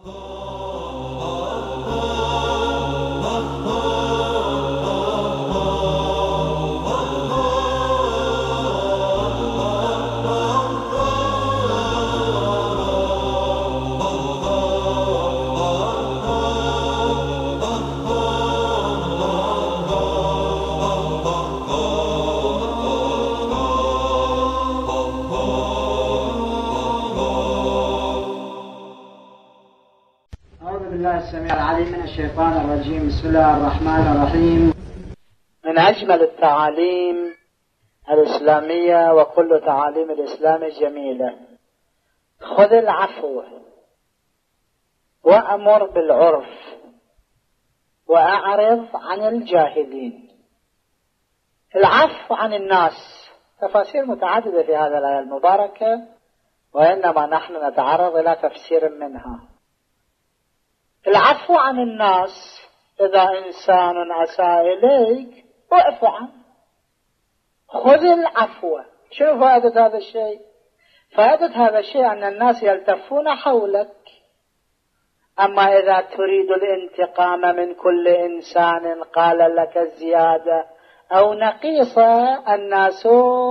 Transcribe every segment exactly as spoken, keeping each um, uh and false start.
السميع العليم من الشيطان الرجيم. بسم الله الرحمن الرحيم. من أجمل التعاليم الإسلامية وكل تعاليم الإسلام جميلة: خذ العفو وأمر بالعرف وأعرض عن الجاهلين. العفو عن الناس تفاسير متعددة في هذه الآية المباركة، وإنما نحن نتعرض إلى تفسير منها. العفو عن الناس: إذا إنسان أساء إليك اعف عنه، خذ العفو. شنو فائدة هذا الشيء؟ فائدة هذا الشيء أن الناس يلتفون حولك. أما إذا تريد الانتقام من كل إنسان قال لك زيادة أو نقيصة، الناس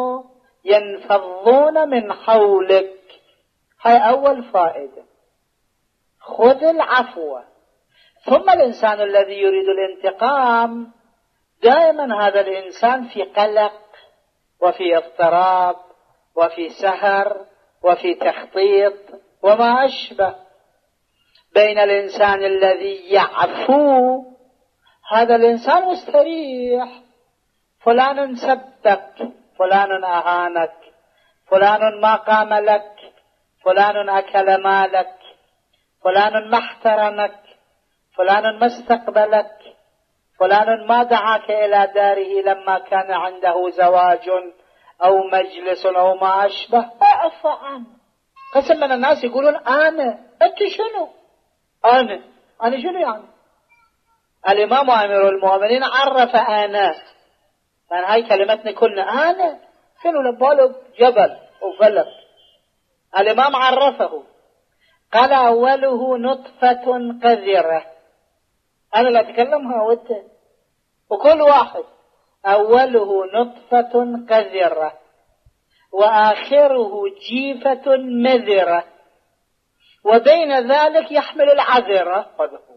ينفضون من حولك. هاي أول فائدة، خذ العفو. ثم الإنسان الذي يريد الانتقام دائما هذا الإنسان في قلق وفي اضطراب وفي سهر وفي تخطيط وما أشبه. بين الإنسان الذي يعفو، هذا الإنسان مستريح، فلان سبك، فلان أهانك، فلان ما قام لك، فلان أكل مالك، فلان ما احترمك، فلان ما استقبلك، فلان ما دعاك إلى داره لما كان عنده زواج أو مجلس أو ما أشبه، اعف عنه. قسم من الناس يقولون أنا، أنت شنو؟ أنا أنا شنو يعني؟ الإمام أمير المؤمنين عرف أنا، يعني هاي كلمتنا كلنا أنا، شنو لباله جبل وفلك. الإمام عرفه قال أوله نطفة قذرة. أنا لا أتكلمها وأنت وكل واحد. أوله نطفة قذرة وآخره جيفة مذرة وبين ذلك يحمل العذرة.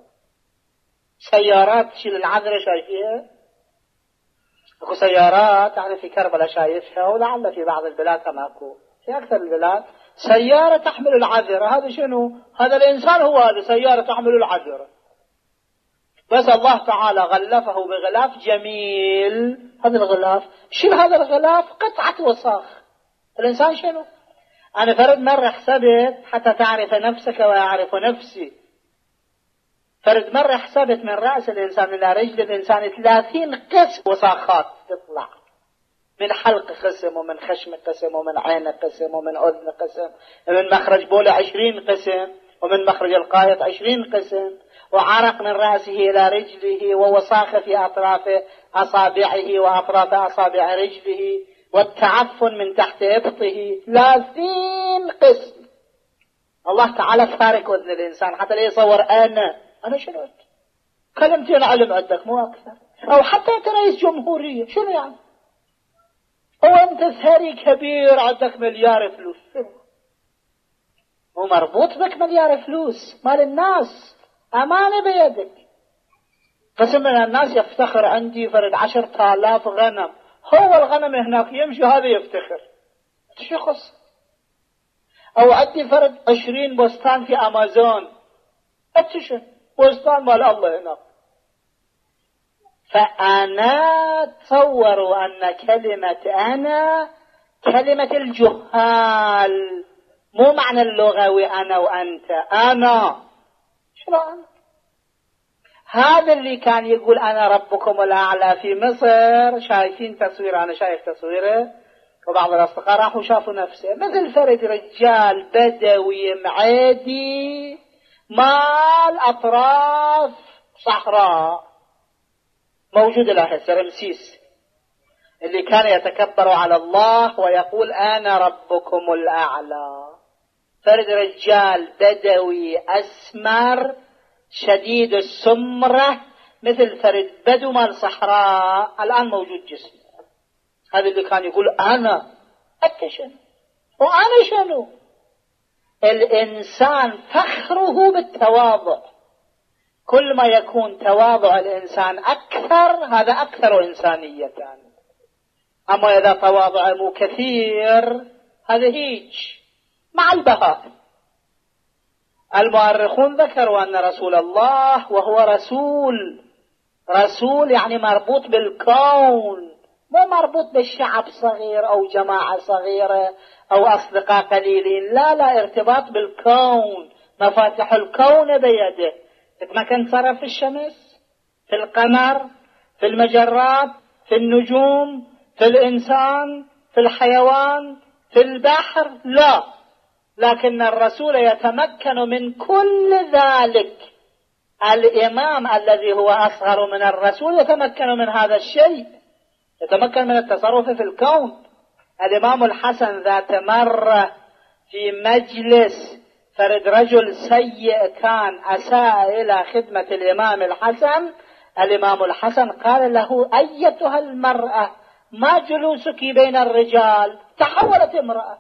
سيارات تشيل العذرة، شايفيها؟ اكو سيارات يعني في كربلاء شايفها، ولعل في بعض البلاد كما اكو في أكثر البلاد سيارة تحمل العذرة. هذا شنو؟ هذا الإنسان هو هذا سيارة تحمل العذرة، بس الله تعالى غلفه بغلاف جميل. هذا الغلاف، شنو هذا الغلاف؟ قطعة وساخ. الإنسان شنو؟ أنا فرد مرة حسبت حتى تعرف نفسك ويعرف نفسي. فرد مرة حسبت من رأس الإنسان إلى رجل الإنسان ثلاثين قسم وساخات تطلع، من حلق قسم ومن خشم قسم ومن عين قسم ومن أذن قسم ومن مخرج بوله عشرين قسم ومن مخرج القائط عشرين قسم، وعرق من رأسه إلى رجله، ووساخ في أطراف أصابعه وأطراف أصابع رجله، والتعفن من تحت إبطه. ثلاثين قسم. الله تعالى فارق أذن الإنسان حتى لا يصور أنا أنا شنو أنت؟ كلمتين علم عندك مو أكثر. أو حتى أنت رئيس جمهورية، شنو يعني؟ هو أنت ثري كبير عندك مليار فلوس، هو مربوط بك مليار فلوس مال الناس، أمانة بيدك. قسم من الناس يفتخر عندي فرد عشرة آلاف غنم، هو الغنم هناك يمشي هذا يفتخر، شخص. أو عندي فرد عشرين بستان في أمازون، أتشن بستان مال الله هناك. فأنا تصوروا أن كلمة أنا كلمة الجهال، مو معنى اللغوي أنا وأنت. أنا شنو أنا؟ هذا اللي كان يقول أنا ربكم الأعلى في مصر، شايفين تصوير، أنا شايف تصويره، وبعض الأصدقاء راحوا شافوا نفسه مثل فرد رجال بدوي معادي مال أطراف صحراء موجود الآن رمسيس، اللي كان يتكبر على الله ويقول أنا ربكم الأعلى. فرد رجال بدوي أسمر شديد السمرة مثل فرد بدو مال صحراء الآن موجود جسمه، هذا اللي كان يقول أنا أنت شنو وأنا شنو. الإنسان فخره بالتواضع، كل ما يكون تواضع الإنسان أكثر هذا أكثر إنسانية. أما إذا تواضع مو كثير هذا هيج مع البهائم. المؤرخون ذكروا أن رسول الله وهو رسول، رسول يعني مربوط بالكون، مو مربوط بالشعب صغير أو جماعة صغيرة أو أصدقاء قليلين، لا لا، ارتباط بالكون، مفاتيح الكون بيده. ما كان صرف في الشمس، في القمر، في المجرات، في النجوم، في الإنسان، في الحيوان، في البحر، لا، لكن الرسول يتمكن من كل ذلك. الإمام الذي هو أصغر من الرسول يتمكن من هذا الشيء، يتمكن من التصرف في الكون. الإمام الحسن ذات مرة في مجلس فرد رجل سيء كان أساء إلى خدمة الإمام الحسن، الإمام الحسن قال له أيتها المرأة ما جلوسك بين الرجال؟ تحولت امرأة.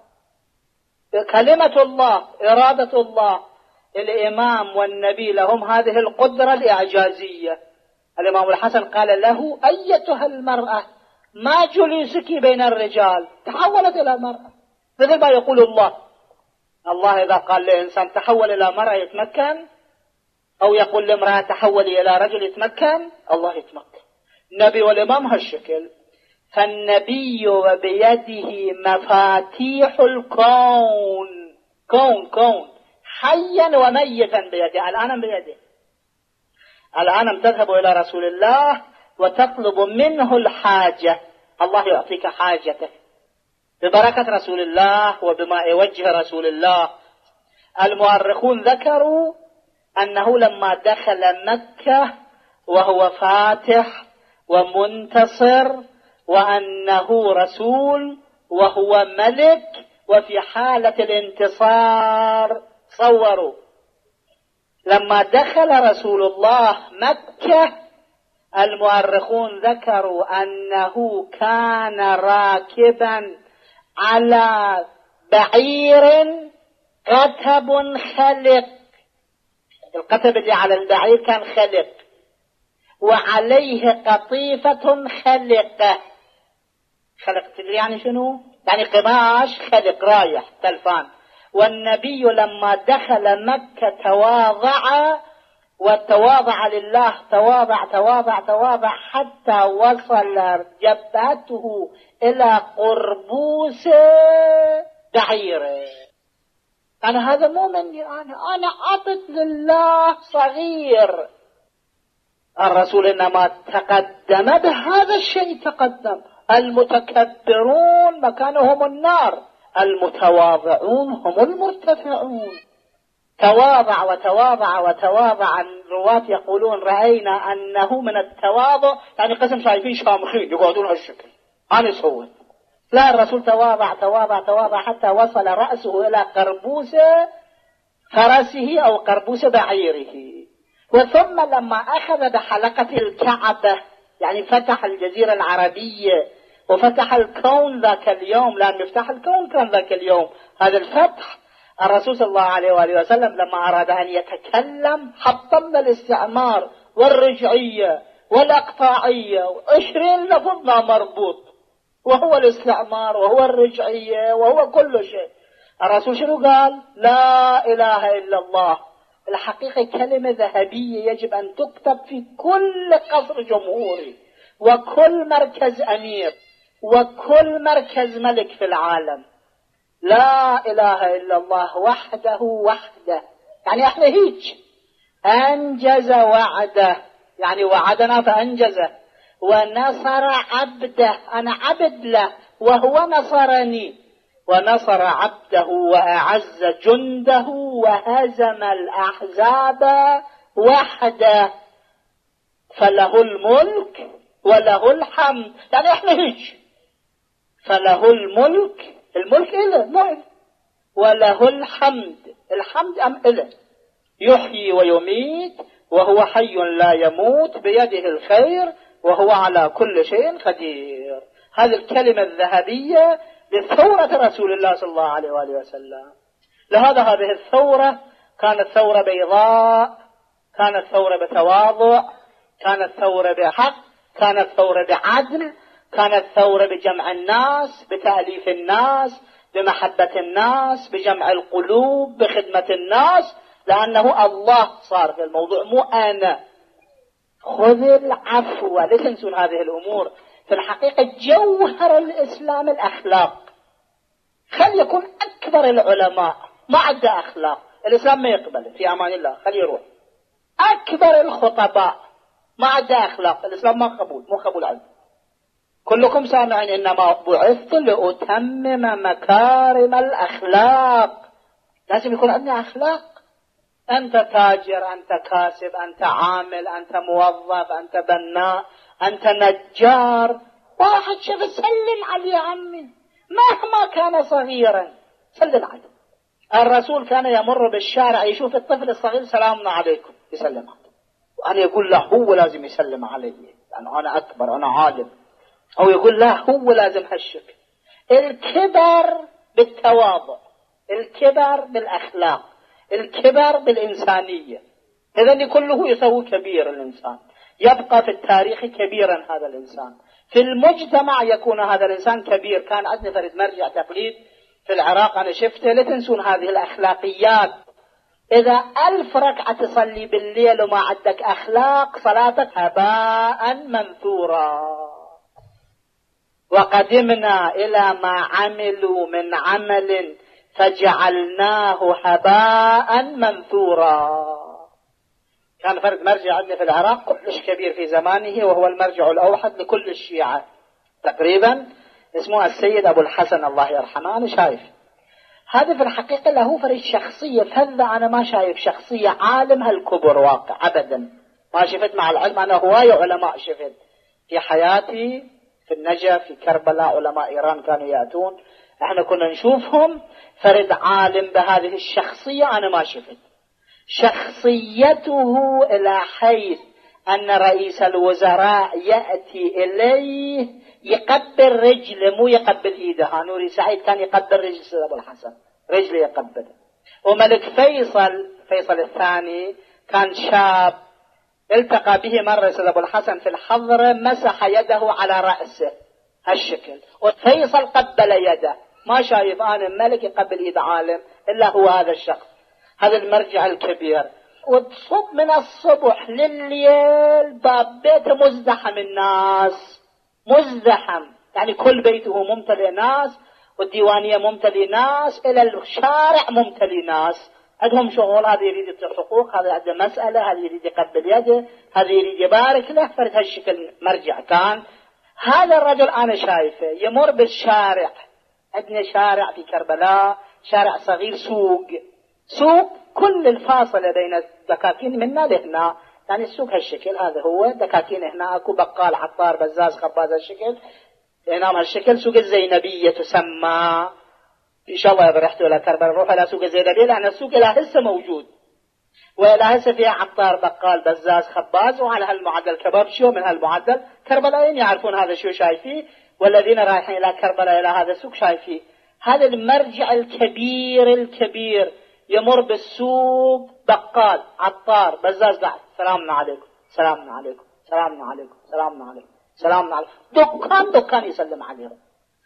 كلمة الله، إرادة الله، الإمام والنبي لهم هذه القدرة الإعجازية. الإمام الحسن قال له أيتها المرأة ما جلوسك بين الرجال؟ تحولت إلى مرأة، مثل ما يقول الله. الله إذا قال لإنسان تحول إلى مرأة يتمكن، أو يقول لامرأة تحولي إلى رجل يتمكن، الله يتمكن. النبي والإمام هالشكل. فالنبي وبيده مفاتيح الكون، كون كون حيا وميتا بيده، الآن بيده. الآن تذهب إلى رسول الله وتطلب منه الحاجة، الله يعطيك حاجتك ببركة رسول الله وبما يوجه رسول الله. المؤرخون ذكروا أنه لما دخل مكة وهو فاتح ومنتصر وأنه رسول وهو ملك وفي حالة الانتصار، صوروا لما دخل رسول الله مكة المؤرخون ذكروا أنه كان راكبا على بعير قتب خلق، القتب اللي على البعير كان خلق، وعليه قطيفة خلقة. خلق يعني شنو؟ يعني قماش خلق رايح تلفان. والنبي لما دخل مكة تواضع وتواضع لله، تواضع تواضع تواضع حتى وصل جبهته إلى قربوس بعيره. يعني هذا مو مني أنا، أنا عبد لله صغير. الرسول إنما تقدم بهذا الشيء، تقدم. المتكبرون مكانهم النار، المتواضعون هم المرتفعون. تواضع وتواضع وتواضع. الرواة يقولون رأينا أنه من التواضع يعني قسم شايفين شامخين يقعدون هالشكل، أنا سويت. لا، الرسول تواضع تواضع تواضع حتى وصل رأسه إلى قربوس فرسه أو قربوس بعيره. وثم لما أخذ بحلقة الكعبة يعني فتح الجزيرة العربية وفتح الكون ذاك اليوم، لأن مفتاح الكون كان ذاك اليوم هذا الفتح. الرسول صلى الله عليه وآله وسلم لما أراد أن يتكلم حطم الاستعمار والرجعية والأقطاعية، وعشرين لفظنا مربوط، وهو الاستعمار وهو الرجعية وهو كل شيء. الرسول شنو قال؟ لا إله إلا الله. الحقيقة كلمة ذهبية يجب أن تكتب في كل قصر جمهوري وكل مركز أمير وكل مركز ملك في العالم. لا إله إلا الله وحده وحده، يعني احنا هيج. أنجز وعده، يعني وعدنا فأنجزه. ونصر عبده، أنا عبد له وهو نصرني. ونصر عبده وأعز جنده وهزم الأحزاب وحده. فله الملك وله الحمد، يعني احنا هيج. فله الملك، الملك إله مو إله، وله الحمد. الحمد أم إله، يحيي ويميت وهو حي لا يموت، بيده الخير وهو على كل شيء قدير. هذه الكلمة الذهبية لثورة رسول الله صلى الله عليه وآله وسلم. لهذا هذه الثورة كانت ثورة بيضاء، كانت ثورة بتواضع، كانت ثورة بحق، كانت ثورة بعدل، كانت ثورة بجمع الناس، بتأليف الناس، بمحبة الناس، بجمع القلوب، بخدمة الناس، لأنه الله صار في الموضوع مو أنا. خذ العفو، لا تنسون هذه الأمور. في الحقيقة جوهر الإسلام الأخلاق. خل يكون أكبر العلماء ما عنده أخلاق، الإسلام ما يقبله، في أمان الله خل يروح. أكبر الخطباء ما عنده أخلاق، الإسلام ما قبول، مو قبول عنه. كلكم سامعين إنما بعثت لأتمم مكارم الأخلاق. لازم يكون عندنا أخلاق. أنت تاجر، أنت كاسب، أنت عامل، أنت موظف، أنت بناء، أنت نجار، واحد شاف سلم عليه يا عمي مهما كان صغيرا، سلم عليه. الرسول كان يمر بالشارع يشوف الطفل الصغير، سلام عليكم، يسلم عليه. وأنا يقول له هو لازم يسلم علي لأنه أنا أكبر، أنا عالم. أو يقول لا هو لازم هشك. الكبر بالتواضع، الكبر بالأخلاق، الكبر بالإنسانية. إذن كله يسوي كبير الإنسان، يبقى في التاريخ كبيرا هذا الإنسان، في المجتمع يكون هذا الإنسان كبير. كان عندنا فرد مرجع تقليد في العراق أنا شفته، لا تنسون هذه الأخلاقيات. إذا ألف ركعة تصلي بالليل وما عندك أخلاق، صلاتك هباء منثورا. وقدمنا إلى ما عملوا من عمل فجعلناه هباء منثورا. كان فرد مرجع عندنا في العراق كلش كبير في زمانه، وهو المرجع الأوحد لكل الشيعة تقريبا، اسمه السيد أبو الحسن الله يرحمه. أنا شايف هذا في الحقيقة له فريد شخصية فذة. أنا ما شايف شخصية عالم هالكبر واقع أبدا، ما شفت مع العلم. أنا هواية علماء شفت في حياتي، في النجف، في كربلاء، علماء إيران كانوا يأتون، احنا كنا نشوفهم. فرد عالم بهذه الشخصية أنا ما شفت. شخصيته إلى حيث أن رئيس الوزراء يأتي إليه يقبل رجله، مو يقبل إيده. نوري سعيد كان يقبل رجل سيد أبو الحسن، رجله يقبله. وملك فيصل، فيصل الثاني، كان شاب، التقى به مرة سيد أبو الحسن في الحضرة، مسح يده على رأسه هالشكل، وفيصل قبل يده. ما شايف أنا الملك يقبل إيد عالم إلا هو هذا الشخص، هذا المرجع الكبير. وتصب من الصبح لليل باب بيته مزدحم الناس، مزدحم يعني كل بيته ممتلئ ناس، والديوانية ممتلئ ناس، إلى الشارع ممتلئ ناس. عندهم شغل، هذا يريد يعطي حقوق، هذا عنده مسألة، هذا يريد يقبل يده، هذا يريد يبارك له. فرد هالشكل مرجع كان. هذا الرجل أنا شايفه يمر بالشارع. عندنا شارع في كربلاء، شارع صغير، سوق، سوق كل الفاصلة بين الدكاكين منا لهنا، يعني السوق هالشكل. هذا هو دكاكين هنا، اكو بقال، عطار، بزاز، خباز هالشكل. هنا هالشكل سوق الزينبية تسمى. ان شاء الله اذا رحتوا الى كربلاء روحوا الى سوق الزينبية، لان السوق الى هسه موجود، والى هسه فيها عطار، بقال، بزاز، خباز، وعلى هالمعدل كباب شو من هالمعدل. كربلاءين يعرفون هذا شو شايفيه، والذين رايحين الى كربلاء الى هذا السوق شايفيه. هذا المرجع الكبير الكبير يمر بالسوق، بقال، عطار، بزاز، بعد سلام عليكم، سلام عليكم، سلام عليكم، سلام عليكم، سلام عليكم، دكان دكان يسلم عليهم.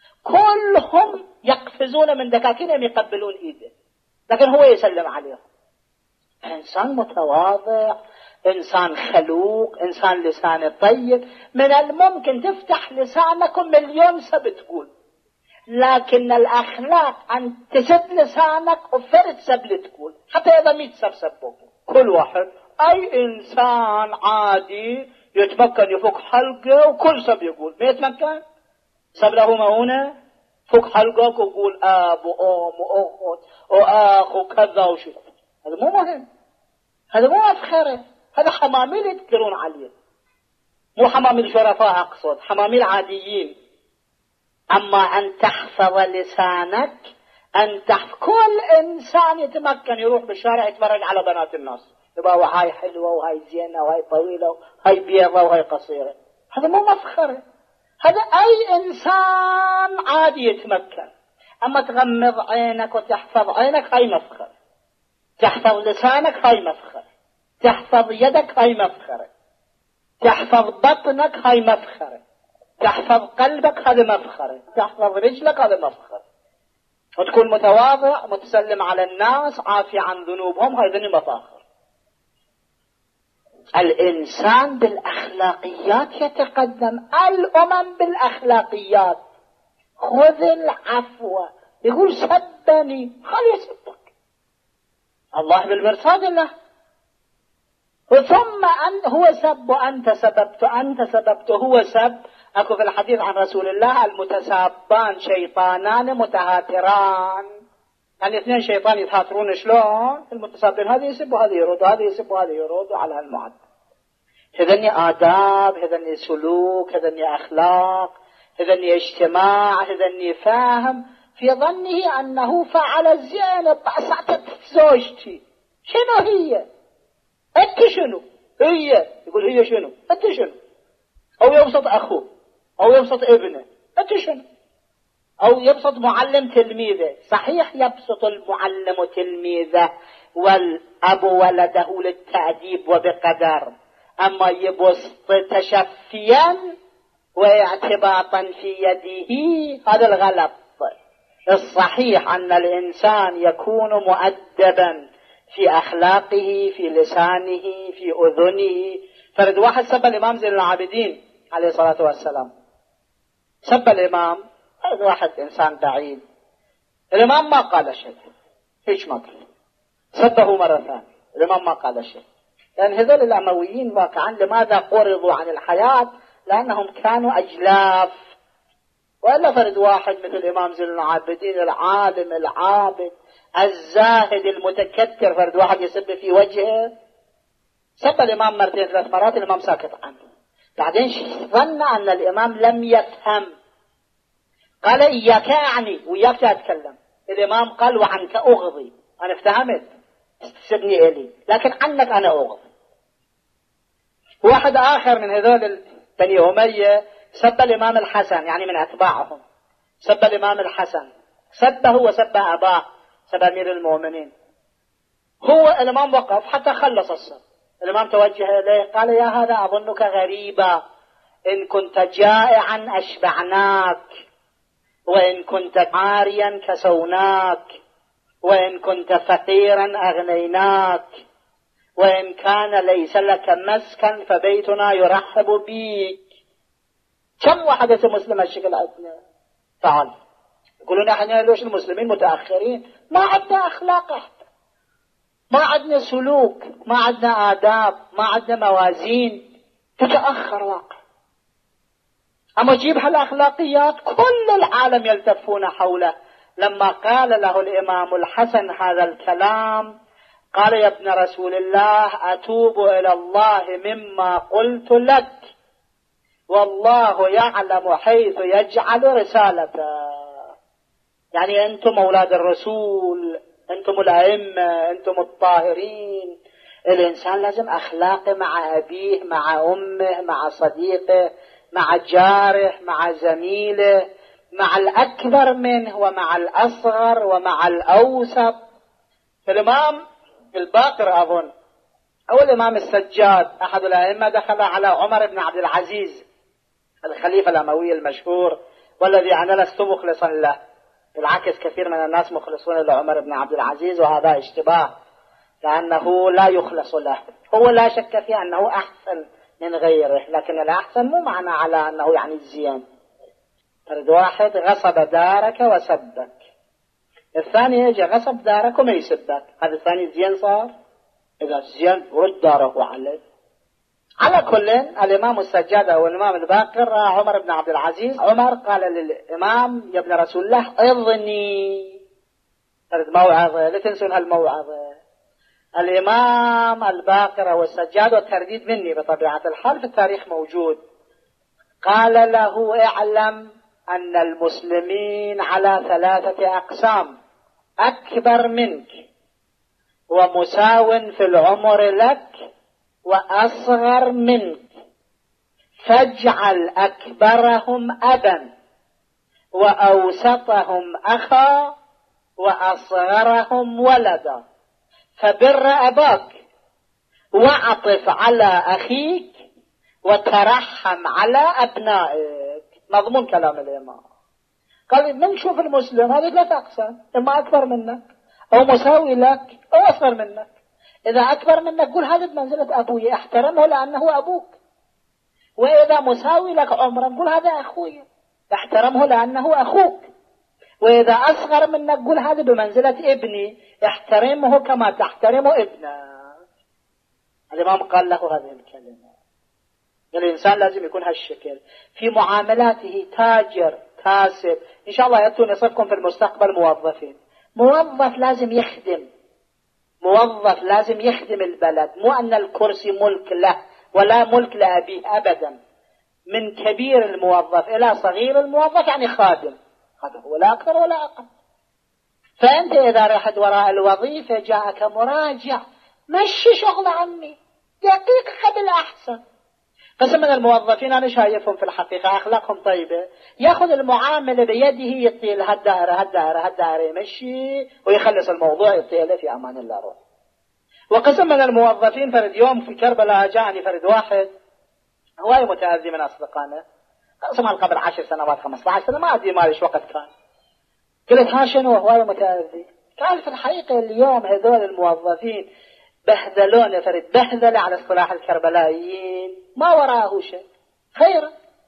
كلهم يقفزون من دكاكينهم يقبلون ايده، لكن هو يسلم عليهم. انسان متواضع، انسان خلوق، انسان لسانه طيب. من الممكن تفتح لسانكم مليون سب تقول، لكن الأخلاق أن تسد لسانك وفرد سبل تقول، حتى إذا ميت سب سبوك. كل واحد، أي إنسان عادي يتمكن يفك حلقه وكل سب يقول، ما يتمكن سب له مؤونة، فك حلقك وقول أب وأم وأخت وأخ وكذا وشو. هذا مو مهم، هذا مو أفخره، هذا حماميل يذكرون عليه، مو حماميل شرفاء أقصد، حماميل عاديين. أما أن تحفظ لسانك، أن تحت كل إنسان يتمكن يروح بالشارع يتفرج على بنات الناس، يبقى هاي حلوة وهاي زينة وهاي طويلة وهاي بيضة وهاي قصيرة. هذا مو مفخرة، هذا أي إنسان عادي يتمكن. أما تغمض عينك وتحفظ عينك هاي مفخرة، تحفظ لسانك هاي مفخرة، تحفظ يدك هاي مفخرة، تحفظ بطنك هاي مفخرة، تحفظ قلبك هذا مفخرة، تحفظ رجلك هذا مفخرة، وتكون متواضع متسلم على الناس عافي عن ذنوبهم، هاي ذني مفاخر. الإنسان بالأخلاقيات يتقدم، الأمم بالأخلاقيات. خذ العفو، يقول سبني خلي يسبك، الله بالمرصاد له. ثم أن هو سب وأنت سببت، أنت سببت هو سب. أكو في الحديث عن رسول الله المتسابان شيطانان متهاتران، يعني اثنين شيطان يتهاترون. شلون؟ المتسابين هذا يسب وهذا يرد، وهذا يسب وهذا يرد، على هالمعدل. هذني آداب، هذني سلوك، هذني أخلاق، هذني اجتماع، هذني فاهم في ظنه أنه فعل الزينة. بعصعتك زوجتي شنو هي؟ أنت شنو؟ هي يقول هي شنو؟ أنت شنو؟ أو يبسط أخوه أو يبسط ابنه، أنت شنو؟ أو يبسط معلم تلميذه. صحيح يبسط المعلم تلميذه والأب ولده للتأديب وبقدر، أما يبسط تشفيا واعتباطا في يده هذا الغلط. الصحيح أن الإنسان يكون مؤدبا في أخلاقه، في لسانه، في أذنه. فرد واحد سب الإمام زين العابدين عليه الصلاة والسلام، سب الإمام، فرد واحد إنسان بعيد، الإمام ما قال شيء، هيش ما قال، سبه مرة ثانية، الإمام ما قال شيء. لأن هذول الأمويين واقعا لماذا قرضوا عن الحياة؟ لأنهم كانوا أجلاف. وإلا فرد واحد مثل الإمام زين العابدين العالم العابد الزاهد المتكثر، فرد واحد يسب في وجهه. سب الإمام مرتين ثلاث مرات، الإمام ساكت عنه. بعدين ظن أن الإمام لم يفهم، قال إياك أعني، وإياك أتكلم. الإمام قال وعنك أغضي، أنا افتهمت تسبني إلي، لكن عنك أنا أغضي. واحد آخر من هذول بني أمية سب الإمام الحسن، يعني من أتباعهم، سب الإمام الحسن، سبه وسب أباه، سب أمير المؤمنين. هو الإمام وقف حتى خلص السب، الإمام توجه إليه قال يا هذا أظنك غريبا، إن كنت جائعا أشبعناك، وإن كنت عاريا كسوناك، وإن كنت فقيرا أغنيناك، وإن كان ليس لك مسكن فبيتنا يرحب بيك. كم واحدة مسلمة الشكل عندنا؟ تعال يقولون احنا ليش المسلمين متأخرين؟ ما عندنا أخلاق، حتى ما عندنا سلوك، ما عندنا آداب، ما عندنا موازين، تتأخر واقع. أما جيب هالأخلاقيات كل العالم يلتفون حوله. لما قال له الإمام الحسن هذا الكلام قال يا ابن رسول الله أتوب إلى الله مما قلت لك، والله يعلم حيث يجعل رسالته. يعني أنتم أولاد الرسول، أنتم الأئمة، أنتم الطاهرين. الإنسان لازم أخلاق مع أبيه، مع أمه، مع صديقه، مع جاره، مع زميله، مع الأكبر منه ومع الأصغر ومع الأوسط. الإمام الباقر أظن أو الإمام السجاد أحد الأئمة دخل على عمر بن عبد العزيز الخليفة الأموي المشهور والذي أنا لست مخلصا له، بالعكس كثير من الناس مخلصون لعمر بن عبد العزيز، وهذا اشتباه لأنه لا يخلص له. هو لا شك في أنه أحسن من غيره، لكن الأحسن مو معنى على أنه يعني الزين. فرد واحد غصب دارك وسبك، الثاني يجي غصب دارك وما يسبك، هذا الثاني الزين صار؟ إذا الزين رد داره عليه. على كل الإمام السجاد أو الإمام الباقر رأى عمر بن عبد العزيز، عمر قال للإمام يا ابن رسول الله اضني، فرد موعظة، لا تنسون هالموعظة. الإمام الباقر أو السجاد، والترديد مني بطبيعة الحال في التاريخ موجود، قال له اعلم أن المسلمين على ثلاثة أقسام، أكبر منك ومساو في العمر لك وأصغر منك، فاجعل أكبرهم أبا وأوسطهم أخا وأصغرهم ولدا، فبر أباك واعطف على أخيك وترحم على أبنائك. مضمون كلام الإمام. قال من شوف المسلم هذه ثلاث أقسام، إما أكبر منك أو مساوي لك أو أصغر منك. إذا أكبر منك قل هذا بمنزلة أبوي احترمه لأنه أبوك، وإذا مساوي لك عمرا قل هذا أخوي احترمه لأنه أخوك، وإذا أصغر منك قل هذا بمنزلة ابني احترمه كما تحترم ابنك. الإمام قال له هذه الكلمة. الإنسان لازم يكون هالشكل في معاملاته، تاجر كاسب. إن شاء الله يأتون يصفكم في المستقبل موظفين. موظف لازم يخدم، موظف لازم يخدم البلد، مو أن الكرسي ملك له ولا ملك لأبيه أبدا. من كبير الموظف إلى صغير الموظف يعني خادم، هذا ولا أكثر ولا أقل. فأنت إذا رحت وراء الوظيفة جاءك مراجع، مشي شغل عمي دقيقة قبل أحسن. قسم من الموظفين أنا شايفهم في الحقيقة أخلاقهم طيبة، يأخذ المعاملة بيده يطيل هالدائرة هالدائرة هالدائرة يمشي ويخلص الموضوع يطيله في أمان الله روح. وقسم من الموظفين فرد يوم في كربلاء جاءني فرد واحد هواي متأذي من أصدقائنا، قسم على قبل عشر سنوات خمسة عشر سنة ما أدري مالش وقت كان. قلت ها شنو هواي متأذي؟ قال في الحقيقة اليوم هذول الموظفين بهدلونا فرد بهدلة على اصطلاح الكربلائيين ما وراءه شيء خير.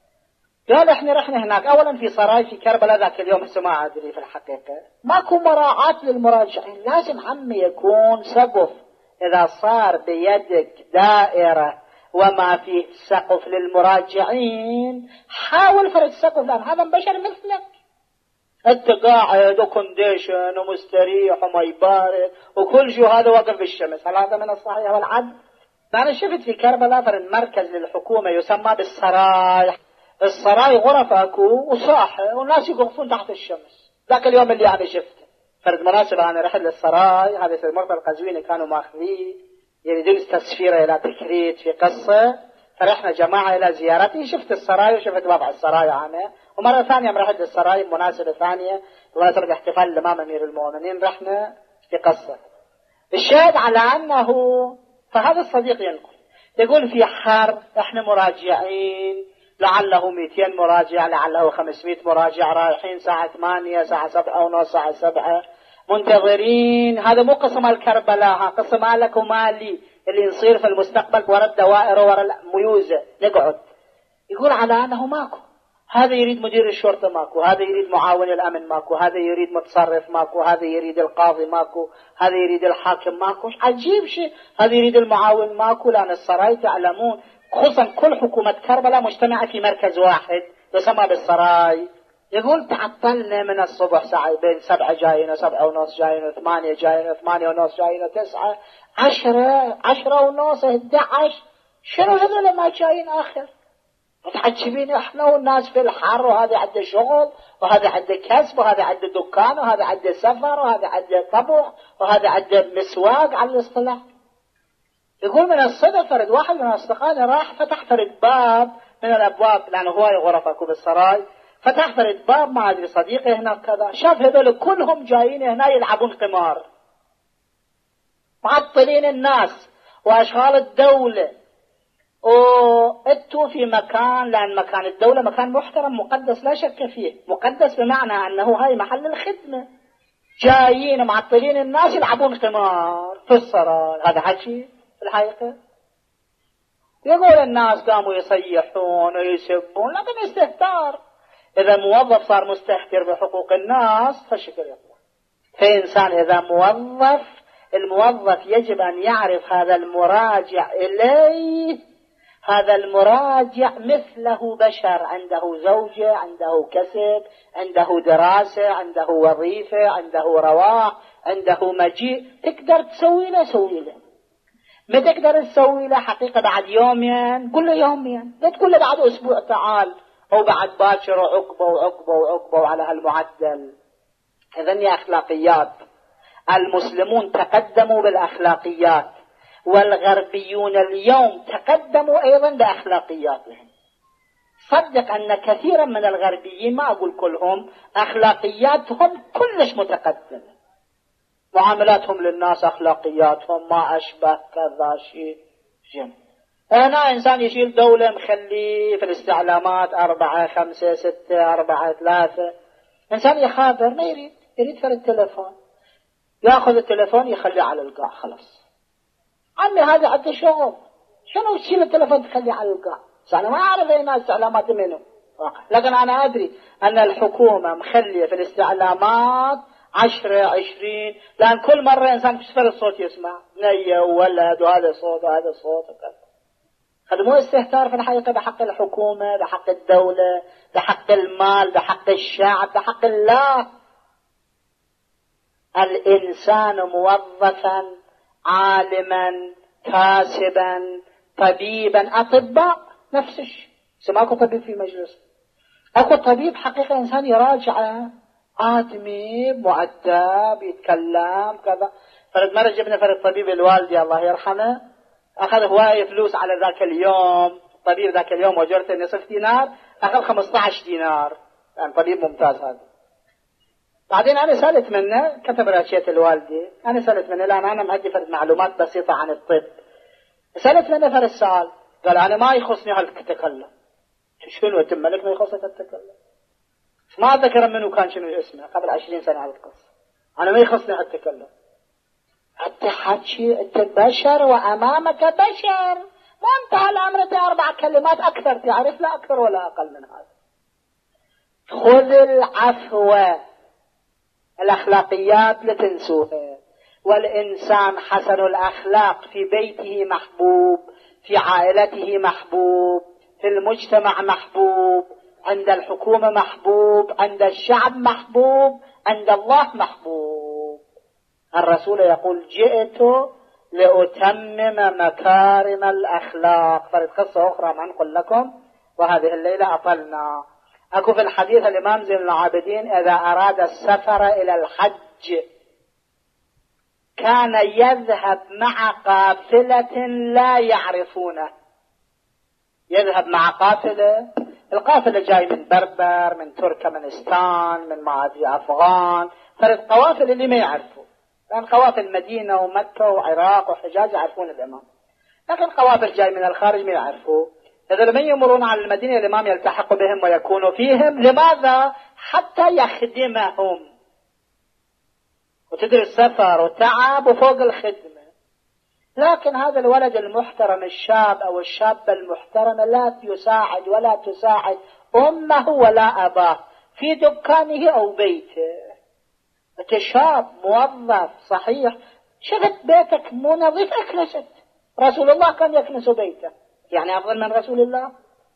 قال احنا رحنا هناك اولا في سراي في كربلاء ذاك اليوم اسمه ما ادري في الحقيقة ماكو مراعاة للمراجعين. لازم عمي يكون سقف، اذا صار بيدك دائرة وما فيه سقف للمراجعين حاول فرد سقف، لان هذا بشر مثلك. انت قاعد وكونديشن ومستريح وما يبارد وكل شيء هذا واقف بالشمس، هل هذا من الصحيح والعدل؟ أنا شفت في كربلاء فرن مركز للحكومة يسمى بالسراي. السراي غرف أكو وصاحة والناس يقفون تحت الشمس. ذاك اليوم اللي أنا شفته فرد مناسبة أنا رحت للسراي، هذا في المرتبة القزويني كانوا ماخذين يريدون تسفيره إلى تكريت في قصة، فرحنا جماعة إلى زيارتي. شفت السراي وشفت وضع السراي أنا، ومرة ثانية رحت للسراي مناسبة ثانية مناسبة احتفال الإمام أمير المؤمنين رحنا في قصة. الشاهد على أنه فهذا الصديق ينقل يقول في حر احنا مراجعين لعله مئتين مراجع لعله خمسمائة مراجع رايحين ساعة ثمانية ساعة سبعة ونص ساعة سبعة منتظرين. هذا مو قسم الكربلاء، قسم مالك ومالي اللي يصير في المستقبل ورا الدوائر ورا الميوزة نقعد. يقول على أنه ماكو، هذا يريد مدير الشرطة ماكو، هذا يريد معاون الأمن ماكو، هذا يريد متصرف ماكو، هذا يريد القاضي ماكو، هذا يريد الحاكم ماكو. عجيب شيء، هذا يريد المعاون ماكو. لأن السراي تعلمون خصوصا كل حكومة كربلاء مجتمعة في مركز واحد يسمى بالسراي. يقول تعطلنا من الصبح ساعة بين سبعة جاينا سبعة ونص جاينا ثمانية جاينا ثمانية ونص جاينا تسعة عشرة عشرة ونص احدى عشر. شنو هذول ما جايين آخر؟ متعجبين احنا والناس في الحر، وهذا عنده شغل وهذا عنده كسب وهذا عنده دكان وهذا عنده سفر وهذا عنده طبخ وهذا عنده مسواق على الاصطلاح. يقول من الصدق فرد واحد من اصدقائنا راح فتح فرد باب من الابواب لانه هواي غرف اكو بالسراي، فتح فرد باب ما ادري صديقي هناك كذا، شاف هذول كلهم جايين هنا يلعبون قمار معطلين الناس واشغال الدولة، وانتوا في مكان لان مكان الدولة مكان محترم مقدس لا شك فيه، مقدس بمعنى انه هاي محل الخدمة، جايين معطلين الناس يلعبون قمار في السراي. هذا حكي في الحقيقة. يقول الناس قاموا يصيحون ويسبون لكن استهتار. اذا موظف صار مستهتر بحقوق الناس فالشكل يطلع. فإنسان اذا موظف، الموظف يجب ان يعرف هذا المراجع اليه، هذا المراجع مثله بشر، عنده زوجة عنده كسب عنده دراسة عنده وظيفة عنده رواح عنده مجيء، تقدر تسوي له سوي له. ما تقدر تسوي له حقيقة بعد يومين قل له يومين، لا تقول له بعد أسبوع تعال أو بعد باكر وعقبة وعقبة وعقبة وعلى هالمعدل. هذني أخلاقيات المسلمون تقدموا بالأخلاقيات، والغربيون اليوم تقدموا أيضا بأخلاقياتهم. صدق أن كثيرا من الغربيين، ما أقول كلهم، أخلاقياتهم كلش متقدمة، معاملاتهم للناس أخلاقياتهم ما أشبه كذا شيء جن. هنا إنسان يشيل دولة مخلي في الاستعلامات أربعة خمسة ستة أربعة ثلاثة، إنسان يخابر ما يريد، يريد فرد التلفون، يأخذ التلفون يخليه على القاع خلاص. عمي هذا عنده شغل، شنو تشيل التلفون تخليه على القاع؟ أنا ما أعرف أين استعلامات منه، لكن أنا أدري أن الحكومة مخلية في الاستعلامات عشرة عشرين، لأن كل مرة إنسان بسفر الصوت يسمع نية وولد وهذا صوت وهذا صوت وكذا. هذا مو استهتار في الحقيقة بحق الحكومة، بحق الدولة، بحق المال، بحق الشعب، بحق الله. الإنسان موظفا عالما كاسبا طبيبا أطباء نفس الشيء. سماكو طبيب في مجلس، أكو طبيب حقيقة إنسان يراجعه، آدمي مؤدب يتكلم كذا. فرد مرة جبنا فرد طبيب الوالدي الله يرحمه، أخذ هواية فلوس على ذاك اليوم، طبيب ذاك اليوم أجرته نصف دينار، أخذ خمسة عشر دينار، يعني طبيب ممتاز هذا. بعدين أنا سألت منه، كتب راشية الوالدي، أنا سألت منه لأن أنا معدي فرد معلومات بسيطة عن الطب، سألت منه فرد السؤال، قال أنا ما يخصني هالتكلم. شنو تملك ما يخصك التكلم؟ ما ذكر منه كان شنو اسمه قبل عشرين سنة على القصة. أنا ما يخصني هالتكلم. أنت حكي، أنت بشر وأمامك بشر، ما انتهى الأمر بأربع كلمات أكثر تعرف، لا أكثر ولا أقل من هذا. خذ العفو، الأخلاقيات لتنسوها. والإنسان حسن الأخلاق في بيته محبوب، في عائلته محبوب، في المجتمع محبوب، عند الحكومة محبوب، عند الشعب محبوب، عند الله محبوب. الرسول يقول جئت لأتمم مكارم الأخلاق. فرد قصة أخرى ما نقول لكم، وهذه الليلة أطلنا. أكو في الحديث الإمام زين العابدين إذا أراد السفر إلى الحج كان يذهب مع قافلة لا يعرفونه، يذهب مع قافلة، القافلة جاي من بربر، من تركمانستان، من معادي أفغان، فرد قوافل اللي ما يعرفوا، لأن قوافل مدينة ومكة وعراق وحجاز يعرفون الإمام، لكن قوافل جاي من الخارج ما يعرفوا. إذا لم يمرون على المدينة الإمام يلتحق بهم ويكون فيهم. لماذا؟ حتى يخدمهم. وتدري السفر وتعب وفوق الخدمة. لكن هذا الولد المحترم الشاب أو الشابة المحترمة لا يساعد ولا تساعد أمه ولا أباه في دكانه أو بيته. أنت شاب موظف صحيح، شفت بيتك مو نظيف أكنست. رسول الله كان يكنس بيته، يعني أفضل من رسول الله.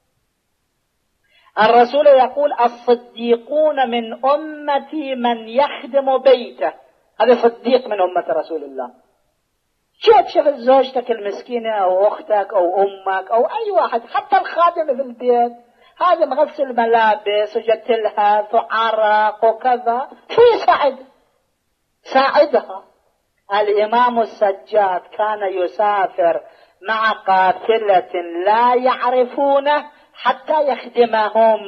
الرسول يقول الصديقون من أمتي من يخدم بيته، هذا صديق من أمة رسول الله. شوف شوف زوجتك المسكينة أو أختك أو أمك أو أي واحد، حتى الخادم في البيت هذا مغسل ملابس وجتلها وعرق وكذا، شو يساعد؟ ساعدها. الإمام السجاد كان يسافر مع قافلة لا يعرفونه حتى يخدمهم.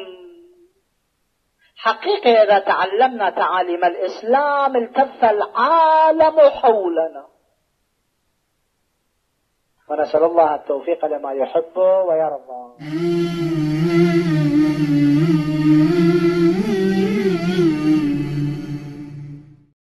حقيقة إذا تعلمنا تعاليم الإسلام التف العالم حولنا. ونسأل الله التوفيق لما يحب ويرضى.